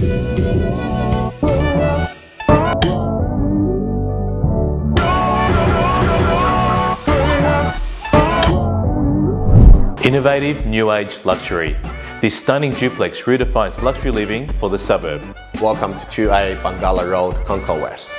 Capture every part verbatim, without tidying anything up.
Innovative New Age Luxury. This stunning duplex redefines luxury living for the suburb. Welcome to two A Bangalla Road, Concord West.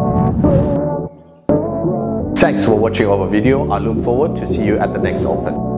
Thanks for watching our video. I look forward to see you at the next open.